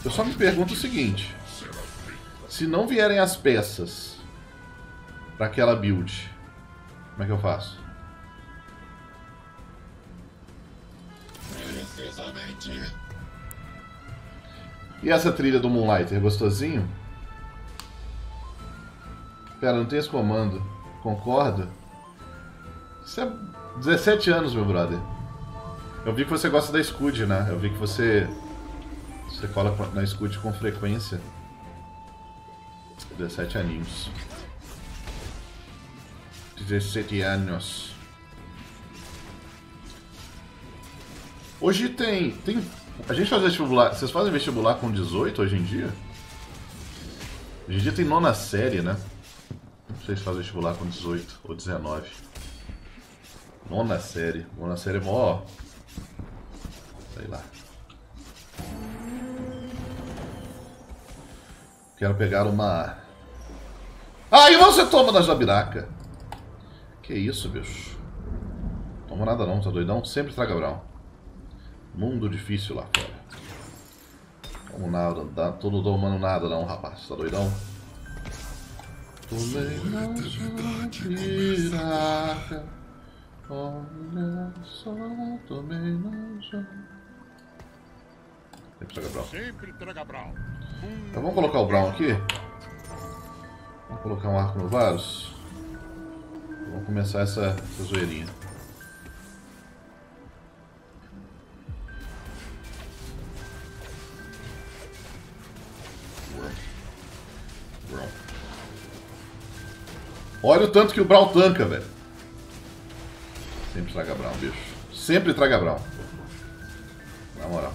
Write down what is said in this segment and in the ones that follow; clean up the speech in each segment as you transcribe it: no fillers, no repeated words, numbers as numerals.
Eu só me pergunto o seguinte. Se não vierem as peças para aquela build, como é que eu faço? E essa trilha do Moonlighter, gostosinho? Pera, não tem esse comando. Concorda? Isso é 17 anos, meu brother. Eu vi que você gosta da Scud, né? Eu vi que você cola na Scud com frequência. 17 aninhos. 17 anos. Hoje tem... A gente faz vestibular... Vocês fazem vestibular com 18 hoje em dia? Hoje em dia tem nona série, né? Não sei se faz vestibular com 18 ou 19. Nona série. Nona série é mó... Sei lá. Quero pegar uma... Ah, e você toma da jabiraca. Que isso, bicho. Toma nada não, tá doidão? Sempre traga Brown. Mundo difícil lá fora. Vamos nada, dá, todo domando nada não, rapaz. Tá doidão? Tomei na jabiraca. Olha só, tomei na jabiraca. Sempre traga Brown. Sempre traga Brown. Então vamos colocar o Brown aqui. Vamos colocar um arco no Varus. Vamos começar essa zoeirinha. Brown. Olha o tanto que o Brown tanca, velho. Sempre traga Brown, bicho. Sempre traga Brown. Na moral.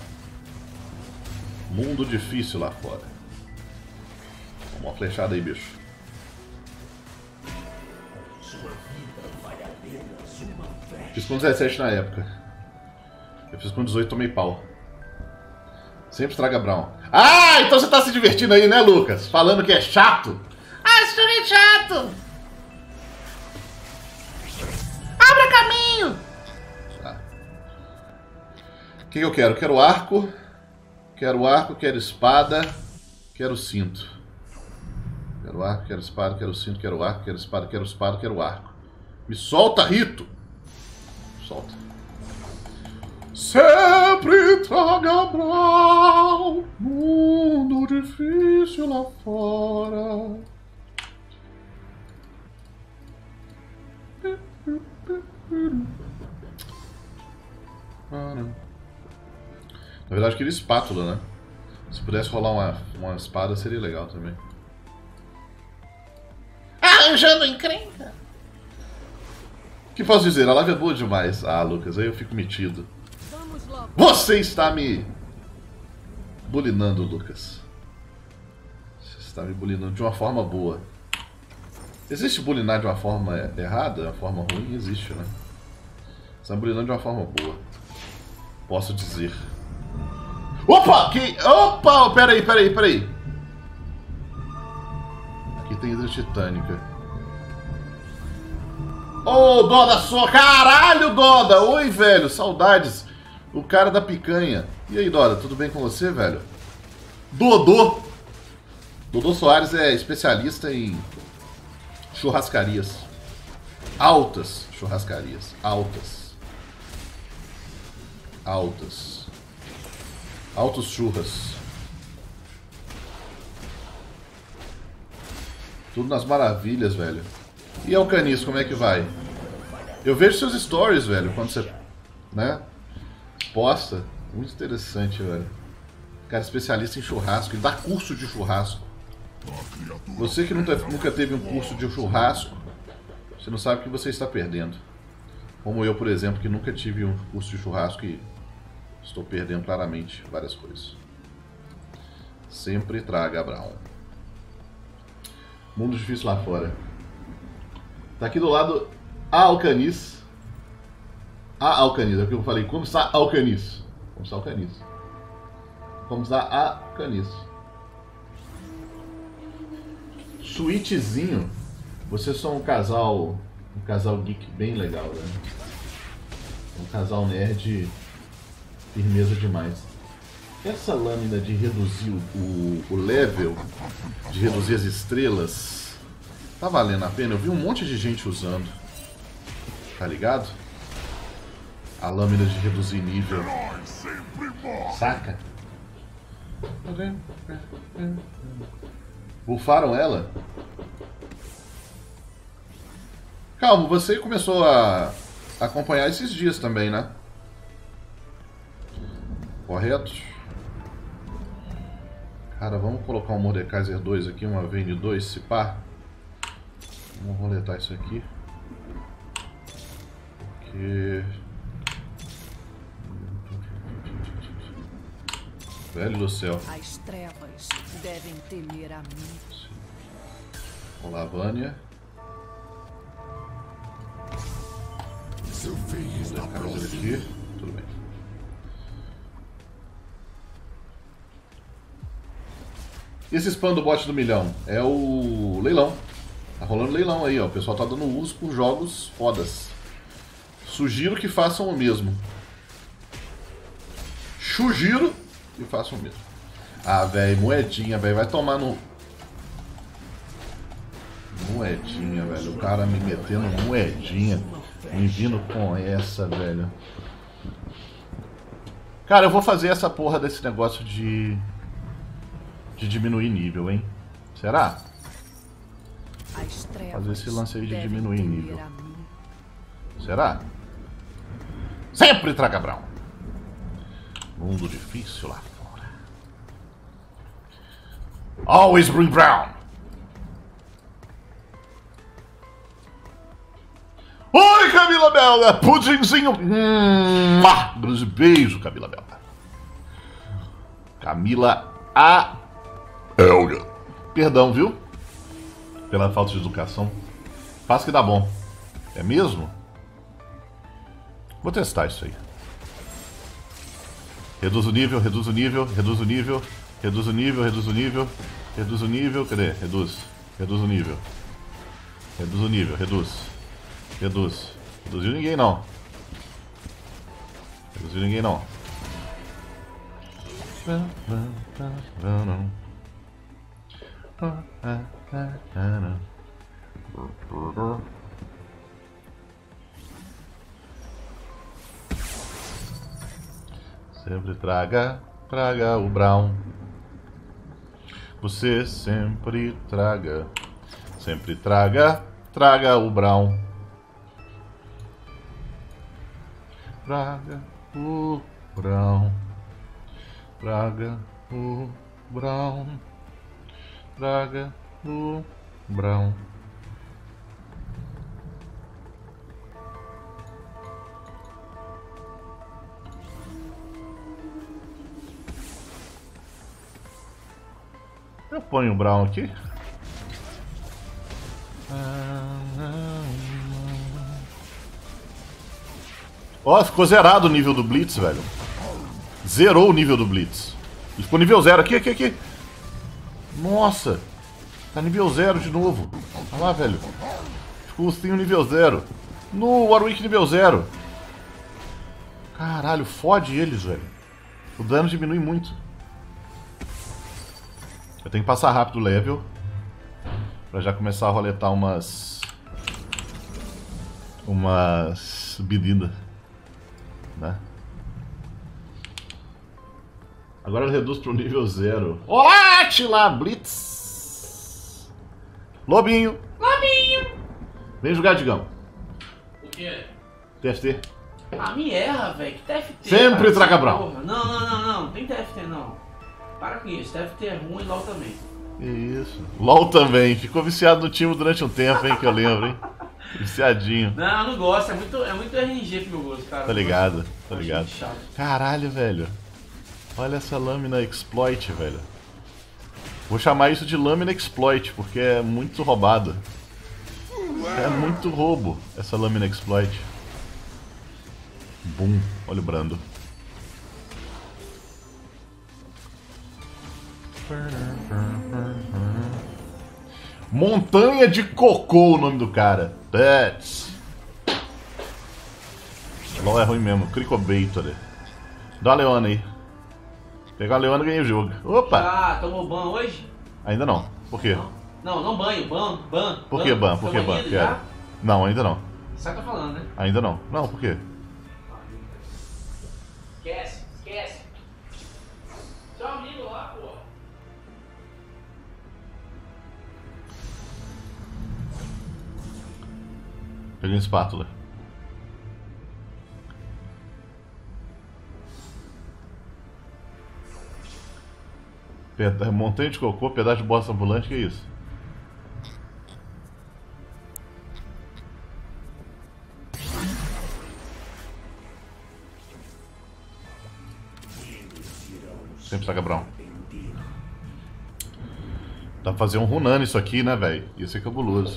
Mundo difícil lá fora. Toma uma flechada aí, bicho. Fiz com 17 na época. Eu fiz com 18 e tomei pau. Sempre traga Brown. Ah, então você tá se divertindo aí, né, Lucas? Falando que é chato. Ah, esse jogo é chato! Abra caminho! Tá. O que eu quero? Quero arco. Quero arco, quero espada. Quero cinto. Quero arco, quero espada, quero cinto, quero arco, quero espada, quero arco. Me solta, Rito! Solta. Sempre traga Brown. Mundo difícil lá fora. Na verdade eu queria espátula, né? Se pudesse rolar uma espada seria legal também. Arranjando encrenca! O que posso dizer? A live é boa demais. Ah, Lucas, aí eu fico metido. Você está me bulinando, Lucas. Você está me bulinando de uma forma boa. Existe bulinar de uma forma errada, uma forma ruim? Existe, né? Você está me bulinando de uma forma boa. Posso dizer. Opa! Opa! Peraí. Aqui tem hidra titânica. Ô, Doda só! Caralho, Doda! Oi, velho! Saudades! O cara da picanha. E aí, Doda, tudo bem com você, velho? Dodô! Dodô Soares é especialista em churrascarias. Altas churrascarias. Altos churras. Tudo nas maravilhas, velho. E Alcanis, como é que vai? Eu vejo seus stories, velho, quando você, né, posta. Muito interessante, velho. Cara especialista em churrasco e dá curso de churrasco. Você que nunca teve um curso de churrasco, você não sabe o que você está perdendo. Como eu, por exemplo, que nunca tive um curso de churrasco e estou perdendo claramente várias coisas. Sempre traga Brown. Mundo difícil lá fora. Tá aqui do lado a Alcanis. A Alcanis, é o que eu falei. Como está Alcanis? Como está Alcanis? Como está Alcanis? Switchzinho. Vocês são um casal geek bem legal, né? Um casal nerd firmeza demais. Essa lâmina de reduzir o level, de reduzir as estrelas, tá valendo a pena. Eu vi um monte de gente usando. Tá ligado? A lâmina de reduzir nível. Saca? Bufaram ela? Calma, você começou a acompanhar esses dias também, né? Correto? Cara, vamos colocar um Mordekaiser 2 aqui, uma Vayne 2, se pá. Vamos roletar isso aqui. Porque... Velho do céu. As trevas devem temer a mim. Vamos lá, Vânia. Seu fim está próximo. Aqui. Tudo bem. E esse spam do bot do milhão? É o leilão. Tá rolando leilão aí, ó. O pessoal tá dando uso por jogos fodas. Sugiro que façam o mesmo. Sugiro que façam o mesmo. Ah, velho, moedinha, velho. Vai tomar no... Moedinha, velho. O cara me metendo moedinha. Me vindo com essa, velho. Cara, eu vou fazer essa porra desse negócio de diminuir nível, hein? Será? Fazer esse lance aí de diminuir nível. Será? Sempre traga Brown. Mundo difícil lá fora. Always bring Brown. Oi, Camila Bela! Pudimzinho! Beijo, Camila Bela. Camila A. Elga. Perdão, viu? Pela falta de educação. Faz que dá bom. É mesmo? Vou testar isso aí. Reduz o nível, reduz o nível, reduz o nível, reduz o nível, reduz o nível, reduz o nível. Cadê? Reduz. Reduz o nível. Reduz o nível, reduz. Reduz. Reduziu ninguém não. Reduziu ninguém não. Sempre traga o Brown. Você sempre traga o Brown. Traga o Brown. Traga o Brown. Traga o Brown. Eu ponho o Brown aqui. Ó, ficou zerado o nível do Blitz, velho. Zerou o nível do Blitz. Ele ficou nível 0. Aqui. Nossa. Tá nível 0 de novo. Olha lá, velho. Ficou o Stinho nível 0. No Warwick nível 0. Caralho, fode eles, velho. O dano diminui muito. Eu tenho que passar rápido o level. Pra já começar a roletar umas bebidas. Né? Agora eu reduzo pro nível 0. Olá, Tila Blitz! Lobinho! Vem jogar, Digão. O quê? TFT. Ah, me erra, velho. Que TFT? Sempre cara, traga essa Brown. porra. Não tem TFT não. Para com isso, TFT é ruim e LOL também. Isso. LOL também. Ficou viciado no time durante um tempo, hein, que eu lembro, hein? Viciadinho. Não, eu não gosto. É muito RNG pro meu gosto, cara. Tá ligado, Acho tá ligado. muito chato. Caralho, velho. Olha essa lâmina exploit, velho. Vou chamar isso de lâmina exploit, porque é muito roubado. É muito roubo, essa lâmina exploit. Bum, olha o Brando. Montanha de Cocô, o nome do cara. That's. LOL é ruim mesmo. Cricobator. Dá a Leona aí. Pegar a Leona e ganhei o jogo. Opa! Já tomou ban hoje? Ainda não. Por quê? Não banho, ban. Por que ban? Por que ban? Quero. Não, ainda não. Você tá falando, né? Ainda não. Não, por quê? Esquece. Seu amigo lá, pô. Peguei uma espátula. Montanha de cocô, pedaço de bosta ambulante, que é isso? Sempre saca Brown. Dá pra fazer um runano isso aqui, né, velho? Ia ser cabuloso.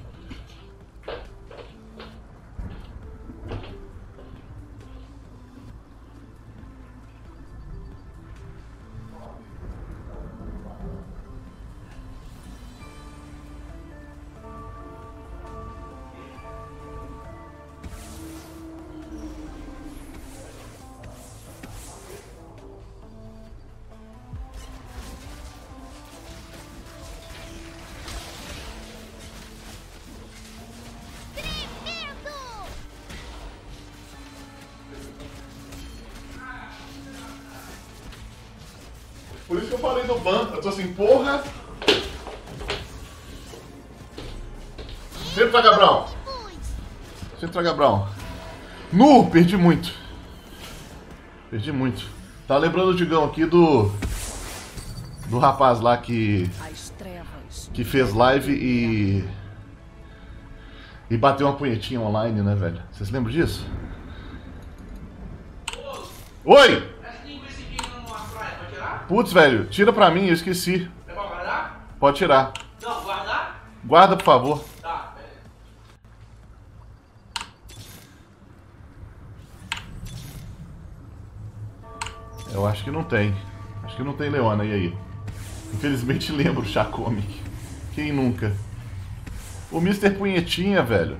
Por isso que eu falei do ban. Eu tô assim, porra. Sempre traga Brown. Sempre traga Brown. Nu! Perdi muito. Perdi muito. Tá lembrando o Digão aqui do rapaz lá que fez live e bateu uma punhetinha online, né, velho? Vocês lembram disso? Oi! Putz, velho, tira pra mim, eu esqueci. É pra guardar? Pode tirar. Não, guardar? Guarda, por favor. Tá, pera aí. Eu acho que não tem. Acho que não tem Leona, e aí? Infelizmente lembro o Chacomic. Quem nunca? O Mr. Punhetinha, velho.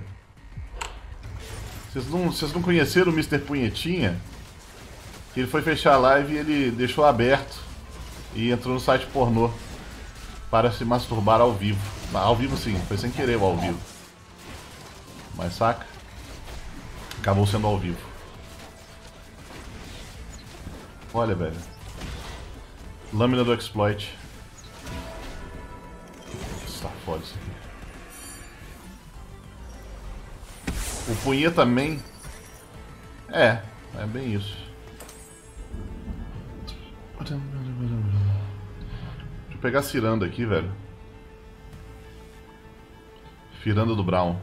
Vocês não conheceram o Mr. Punhetinha? Que ele foi fechar a live e ele deixou aberto. E entrou no site pornô para se masturbar ao vivo. Ao vivo sim, foi sem querer o ao vivo. Mas saca? Acabou sendo ao vivo. Olha, velho. Lâmina do exploit. Está foda isso aqui. O punha também. É bem isso. Deixa eu pegar a ciranda aqui, velho. Ciranda do Brown.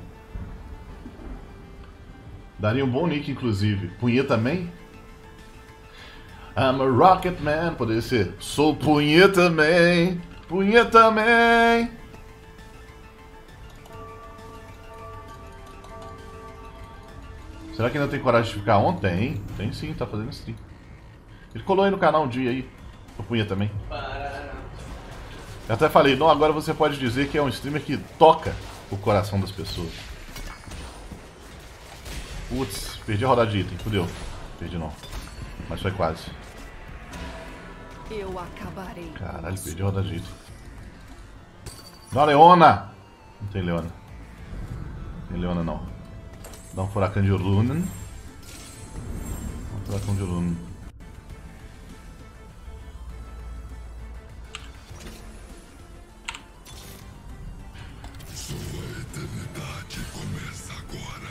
Daria um bom nick, inclusive. Punha também? I'm a rocket man. Poderia ser. Sou punha também. Punha também. Será que ainda tem coragem de ficar on? Tem. Tem sim, tá fazendo stream. Ele colou aí no canal um dia aí. O punha também. Eu até falei, não, agora você pode dizer que é um streamer que toca o coração das pessoas. Putz, perdi a rodada de item, fudeu. Perdi não. Mas foi quase. Eu acabarei. Caralho, perdi a rodada de item. Não, Leona! Não tem Leona. Não tem Leona não. Dá um furacão de Runen. Um furacão de Runen. Sua eternidade começa agora.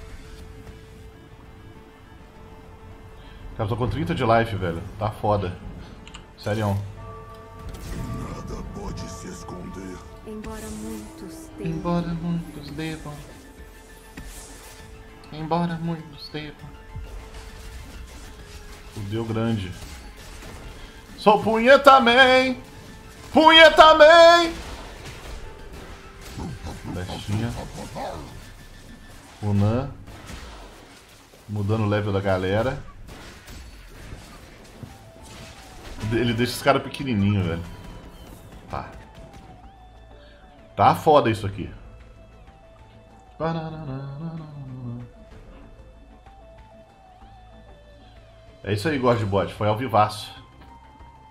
Cara, eu tô com 30 de life, velho. Tá foda. Sério. Nada pode se esconder. Embora muitos devam. Embora muitos devam. Fudeu grande. Sou punha também! Punha também! Festinha. Funan. Mudando o level da galera. Ele deixa os caras pequenininhos, velho. Tá. Tá foda isso aqui. É isso aí, God Bot. Foi ao vivaço.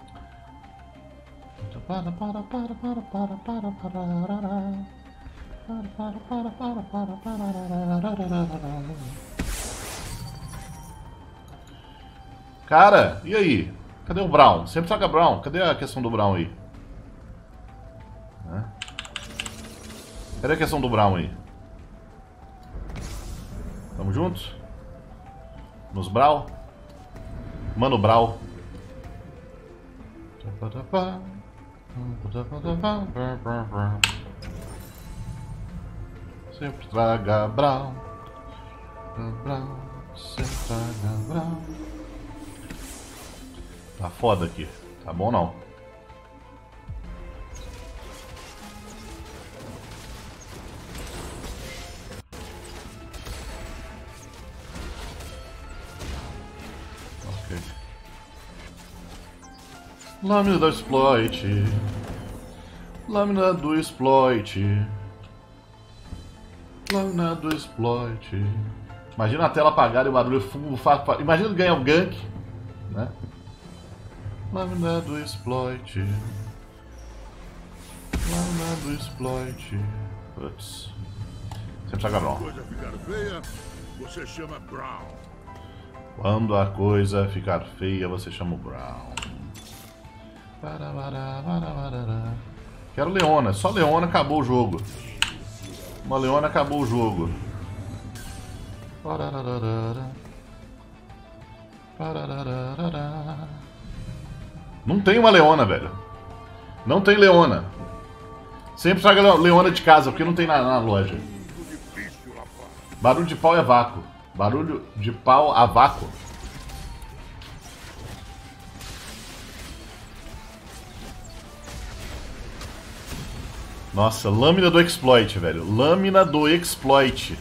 Cara, e aí? Cadê o Brown? Sempre saca Brown. Cadê a questão do Brown aí? Cadê a questão do Brown aí? Tamo juntos? Nos Brawl? Mano Brawl. Sempre traga Brawl. Sempre traga Brawl. Tá foda aqui. Tá bom não. Ok. Lâmina do exploit. Lâmina do exploit. Lâmina do exploit. Imagina a tela apagada e o barulho fundo. Imagina ganhar um gank, né? Lâmina do exploit. Lâmina do exploit. Putz. Sempre saca Brown. Coisa ficar feia, você chama Brown. Quando a coisa ficar feia, você chama o Brown. Quero Leona. Só Leona acabou o jogo. Uma Leona acabou o jogo. Não tem uma Leona, velho. Não tem Leona. Sempre traga Leona de casa, porque não tem na loja. Barulho de pau é vácuo. Barulho de pau a vácuo. Nossa, lâmina do exploit, velho. Lâmina do exploit.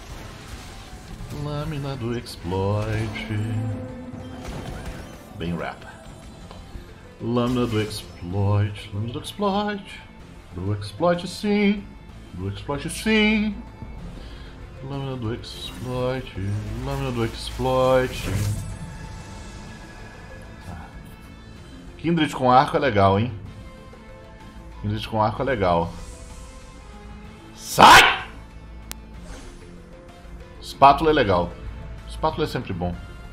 Lâmina do exploit. Bem rap. Lâmina do exploit. Lâmina do exploit. Do exploit sim. Do exploit sim. Lâmina do exploit. Lâmina do exploit. Kindred com arco é legal, hein? Kindred com arco é legal. Sai! Espátula é legal. Espátula é sempre bom.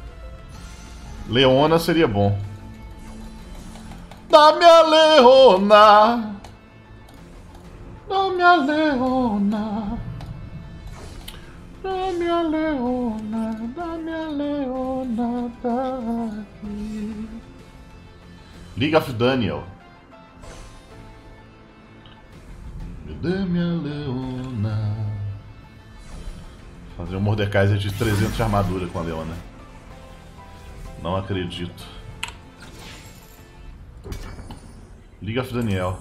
Leona seria bom. Dá-me a Leona. Dá-me a Leona. Dá-me a Leona. Dá-me a Leona daqui. League of Daniel. Dá-me a Leona. Fazer um Mordekaiser de 300 de armadura com a Leona. Não acredito. League of Daniel.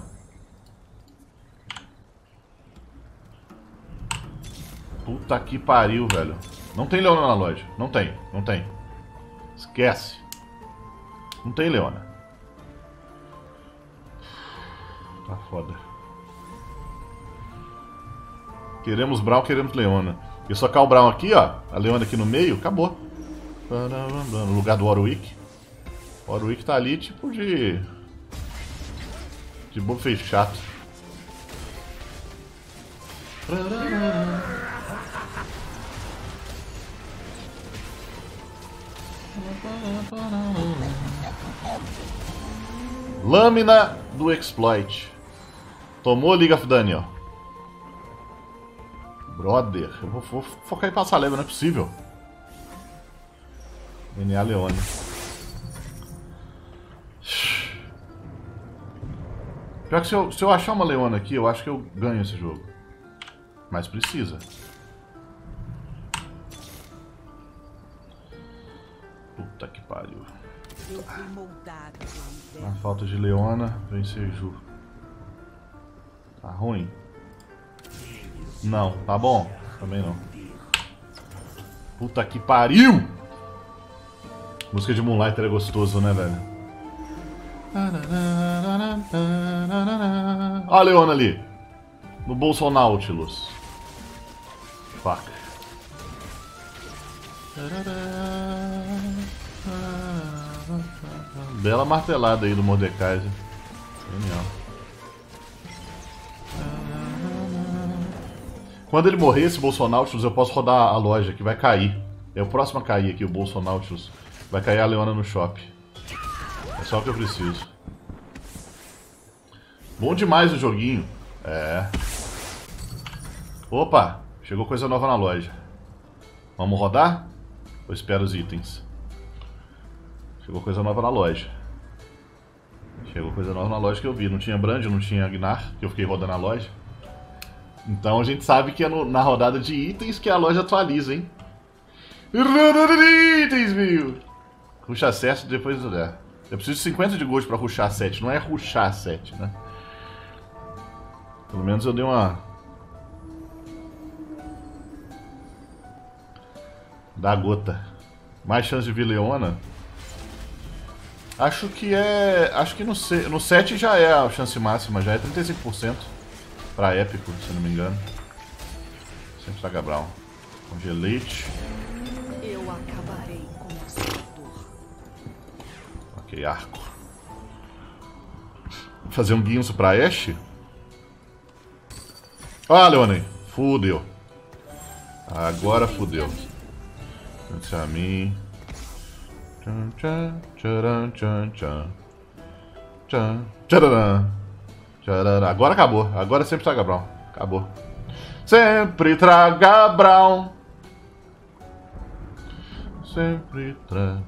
Puta que pariu, velho. Não tem Leona na loja. Não tem, não tem. Esquece. Não tem Leona. Tá foda. Queremos Brown, queremos Leona. E socar o Brown aqui, ó. A Leona aqui no meio, acabou. No lugar do Warwick. O Warwick tá ali tipo de buff chato. Lâmina do exploit. Tomou League of Daniel. Brother, eu vou focar em passar leve, não é possível. DNA Leone. Pior que se eu achar uma Leona aqui, eu acho que eu ganho esse jogo. Mas precisa. Puta que pariu. Eu fui moldado pelo Na inverno. falta de Leona, vem Seju. Tá ruim? Não, tá bom? Também não. Puta que pariu! Música de Moonlighter é gostoso, né, velho? Olha a Leona ali. No Bolsonautilus. Fuck. Bela martelada aí do Mordekaiser. Genial. Quando ele morrer, esse Bolsonautilus, eu posso rodar a loja, que vai cair. É o próximo a cair aqui, o Bolsonautilus. Vai cair a Leona no shopping. É só o que eu preciso. Bom demais o joguinho. É. Opa, chegou coisa nova na loja. Vamos rodar? Ou espero os itens? Chegou coisa nova na loja. Chegou coisa nova na loja que eu vi. Não tinha Brand, não tinha Gnar, que eu fiquei rodando a loja. Então a gente sabe que é na rodada de itens que a loja atualiza, hein? Rodada de itens, meu! Ruxa 7 depois do... Eu preciso de 50 de gold pra ruxar 7. Não é ruxar 7, né? Pelo menos eu dei uma... Da gota. Mais chance de vir Leona? Acho que é... Acho que no 7 já é a chance máxima. Já é 35%. Pra épico, se não me engano. Sempre Saga Brown. Congelate. Eu acabarei com essa dor. Ok, arco. Vou fazer um guinso pra Ashe. Ah, Leone. Fudeu. Agora fudeu. Antes a mim. Tchan, tchan, tcharam, tchan, tchan. Tchan, tcharam. Agora acabou. Agora sempre Traga Brown. Acabou. Sempre Traga Brown. Sempre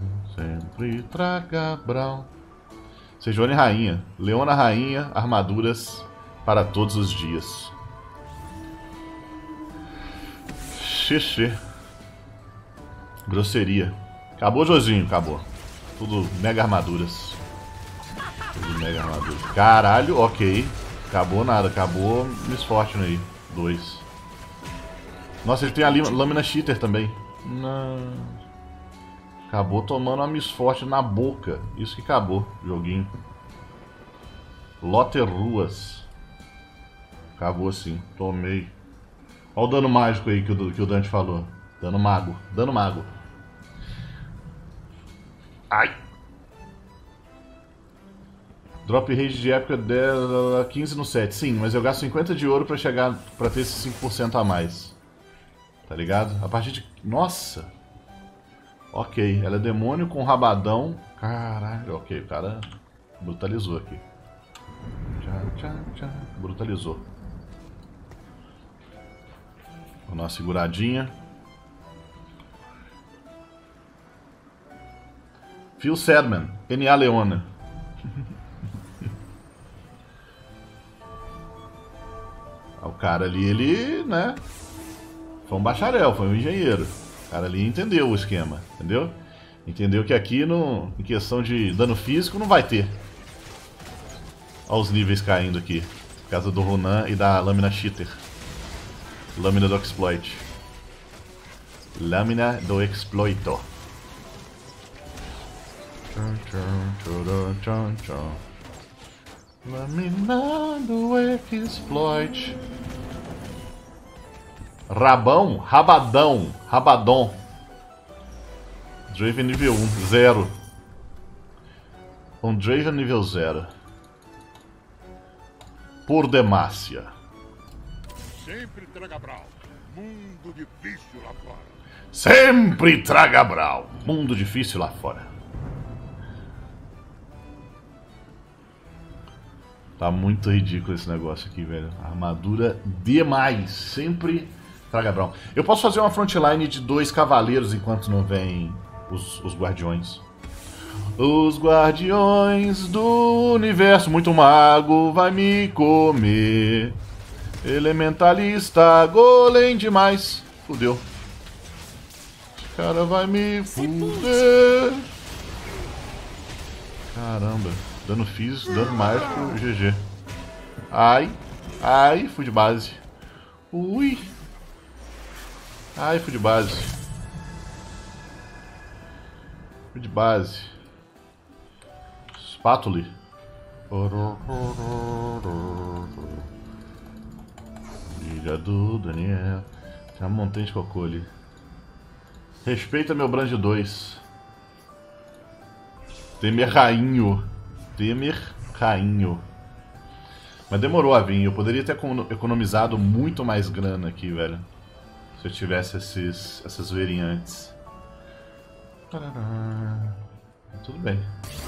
Traga Brown. Sejuani Rainha. Leona Rainha. Armaduras para todos os dias. Xixi. Grosseria. Acabou, Josinho. Acabou. Tudo mega armaduras. Mega armadura. Caralho, ok. Acabou nada, acabou Miss Fortune aí. 2. Nossa, ele tem a lâmina cheater também. Não. Acabou tomando a Miss Fortune na boca. Isso que acabou o joguinho. Loter Ruas. Acabou sim, tomei. Olha o dano mágico aí que o Dante falou. Dano mago, dano mago. Ai! Drop rate de época dela 15 no 7. Sim, mas eu gasto 50 de ouro pra chegar pra ter esse 5% a mais. Tá ligado? A partir de... Nossa! Ok, ela é demônio com rabadão. Caralho, ok, o cara brutalizou aqui. Brutalizou. Vou dar uma seguradinha. Phil Sedman, N.A. Leona. O cara ali, ele, né? Foi um bacharel, foi um engenheiro. O cara ali entendeu o esquema, entendeu? Entendeu que aqui, em questão de dano físico, não vai ter. Olha os níveis caindo aqui. Por causa do Ronan e da lâmina cheater. Lâmina do exploit. Lâmina do exploito. Lâmina do exploit. Rabão, rabadão, rabadon. Draven nível 1, 0. Um Draven nível 0. Por Demacia. Sempre Traga Brown. Mundo difícil lá fora. Sempre Traga Brown. Mundo difícil lá fora. Tá muito ridículo esse negócio aqui, velho. Armadura demais. Sempre Traga Brown. Eu posso fazer uma frontline de 2 cavaleiros enquanto não vem os guardiões. Os guardiões do universo. Muito mago vai me comer. Elementalista, golem demais. Fudeu. Esse cara vai me fuder. Caramba. Dano físico, dano mágico, GG. Ai. Ai, fui de base. Ui. Ai, fui de base. Fui de base. Spatule. Filha do Daniel. Tem uma montanha de cocô ali. Respeita meu Brand 2. Temer Rainho. Temer Rainho. Mas demorou a vir. Eu poderia ter economizado muito mais grana aqui, velho. Se eu tivesse essas variantes. Tudo bem.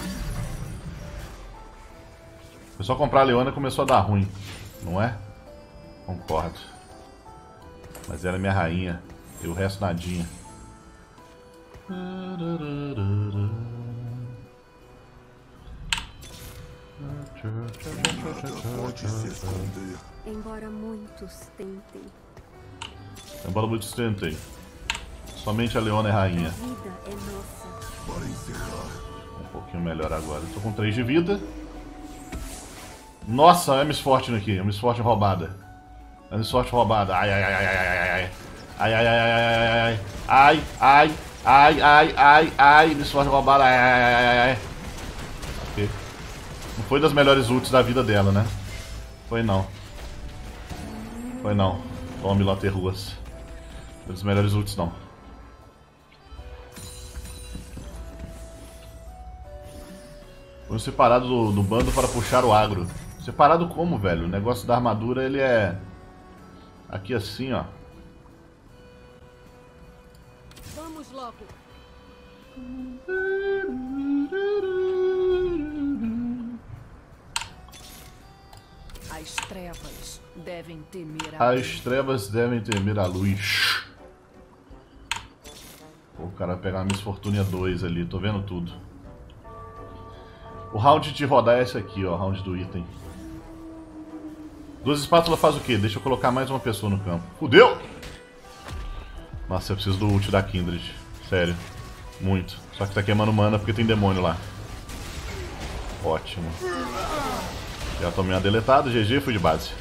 Foi só comprar a Leona e começou a dar ruim. Não é? Concordo. Mas era minha rainha. E o resto nadinha. Pode se esconder. Embora muitos tentem, Embora muitos tentem. Somente a Leona é rainha. a vida é nossa. Para encerrar. Um pouquinho melhor agora. Eu tô com 3 de vida. Nossa, é Miss Fortune aqui. É Miss Fortune roubada. É Miss Fortune roubada. Ai, ai, ai, ai, ai, ai. Ai, ai, ai, ai, ai, ai, ai, ai, ai, ai, Miss Fortune roubada. Ai, ai, ai, ai, ai. Ok. Não foi das melhores ults da vida dela, né? Foi não. Foi não. Tome lá, ter ruas. Foi das melhores ults, não. Vamos separado do bando para puxar o agro. Separado como, velho? O negócio da armadura, ele é... Aqui assim, ó. Vamos logo. As trevas devem temer a luz. As trevas devem temer a luz. Pô, o cara vai pegar uma Miss Fortuna 2 ali. Tô vendo tudo. O round de rodar é esse aqui, ó. Round do item. 2 espátulas faz o quê? Deixa eu colocar mais uma pessoa no campo. Fudeu! Nossa, eu preciso do ult da Kindred. Sério. Muito. Só que tá queimando mana porque tem demônio lá. Ótimo. Já tomei uma deletada. GG, fui de base.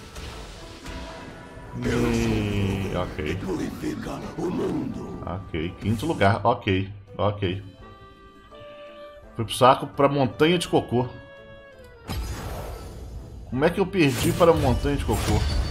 Ok. Purifica o mundo. Ok. 5º lugar. Ok. Ok. Fui pro saco pra Montanha de Cocô. Como é que eu perdi para a Montanha de Cocô?